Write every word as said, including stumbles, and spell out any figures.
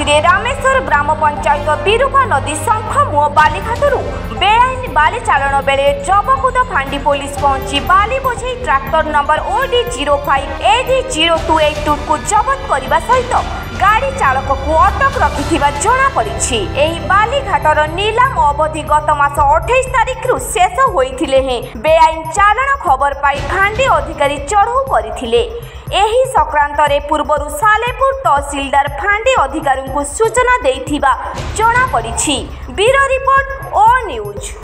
राति रामेश्वर ग्राम पंचायत बिरुपा नदी शंखमुह बालीघाटू बेआईन बाली चालन बेले जबकुद फांडी पुलिस पहुंची बाली बोझे tractor number OD zero five AD zero two eight two को जबत करने सहित गाड़ी चालक को अटक रखि जना पड़ी। बालीघाटर नीलाम अवधि गत मास अठाईस तारिख रु शेष होते बेआईन चालाण खबर पाई फांडी अधिकारी चढ़ऊ करथिले। एही संक्रांत रे पूर्वरु सालेपुर तहसीलदार फांडी अधिकारी को सूचना देथिबा जना पड़ी। ब्यूरो रिपोर्ट ओ न्यूज।